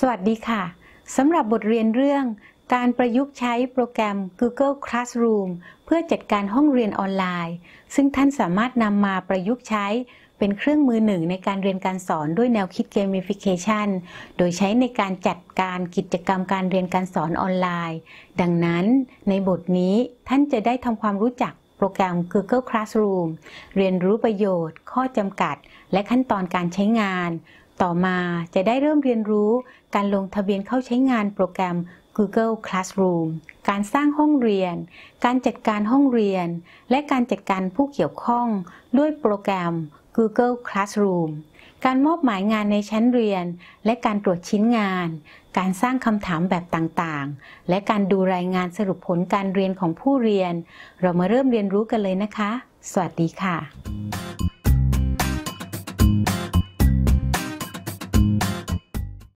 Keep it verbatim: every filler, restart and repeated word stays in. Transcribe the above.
สวัสดีค่ะสำหรับบทเรียนเรื่องการประยุกต์ใช้โปรแกรม Google Classroom เพื่อจัดการห้องเรียนออนไลน์ซึ่งท่านสามารถนำมาประยุกต์ใช้เป็นเครื่องมือหนึ่งในการเรียนการสอนด้วยแนวคิด Gamification โดยใช้ในการจัดการกิจกรรมการเรียนการสอนออนไลน์ดังนั้นในบทนี้ท่านจะได้ทำความรู้จักโปรแกรม Google Classroom เรียนรู้ประโยชน์ข้อจำกัดและขั้นตอนการใช้งานต่อมาจะได้เริ่มเรียนรู้การลงทะเบียนเข้าใช้งานโปรแกรม Google Classroom การสร้างห้องเรียนการจัดการห้องเรียนและการจัดการผู้เกี่ยวข้องด้วยโปรแกรม Google Classroom การมอบหมายงานในชั้นเรียนและการตรวจชิ้นงานการสร้างคำถามแบบต่างๆและการดูรายงานสรุปผลการเรียนของผู้เรียนเรามาเริ่มเรียนรู้กันเลยนะคะสวัสดีค่ะ